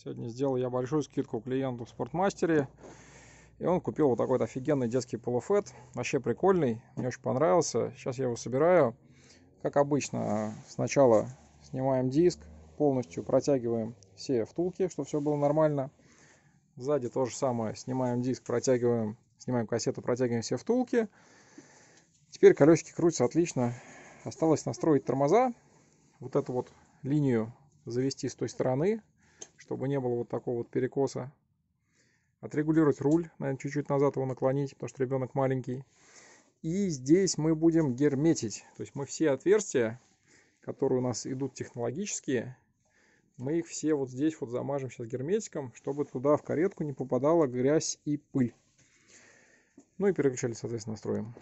Сегодня сделал я большую скидку клиенту в Спортмастере. И он купил вот такой вот офигенный детский полуфет. Вообще прикольный, мне очень понравился. Сейчас я его собираю. Как обычно, сначала снимаем диск, полностью протягиваем все втулки, чтобы все было нормально. Сзади то же самое, снимаем диск, протягиваем, снимаем кассету, протягиваем все втулки. Теперь колесики крутятся отлично. Осталось настроить тормоза. Вот эту вот линию завести с той стороны, чтобы не было вот такого вот перекоса. Отрегулировать руль, наверное, чуть-чуть назад его наклонить, потому что ребенок маленький. И здесь мы будем герметить. То есть мы все отверстия, которые у нас идут технологические, мы их все вот здесь вот замажем сейчас герметиком, чтобы туда в каретку не попадала грязь и пыль. Ну и переключатель, соответственно, настроим.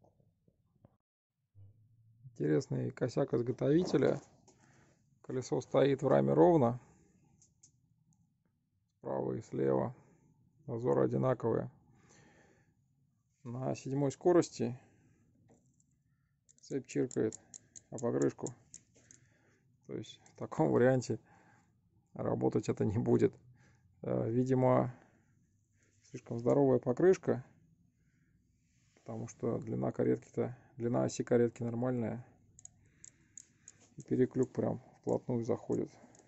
Интересный косяк изготовителя. Колесо стоит в раме ровно. Справа и слева. Зазоры одинаковые. На 7 скорости цепь чиркает о покрышку. То есть в таком варианте работать это не будет. Видимо, слишком здоровая покрышка, потому что длина оси каретки нормальная. И переклюк прям вплотную заходит.